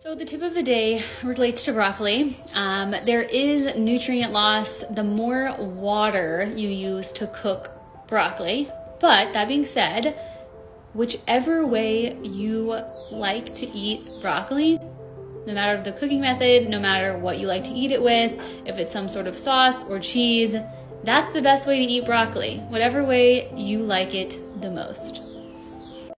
So the tip of the day relates to broccoli. There is nutrient loss the more water you use to cook broccoli. But that being said, whichever way you like to eat broccoli, no matter the cooking method, no matter what you like to eat it with, if it's some sort of sauce or cheese, that's the best way to eat broccoli, whatever way you like it the most.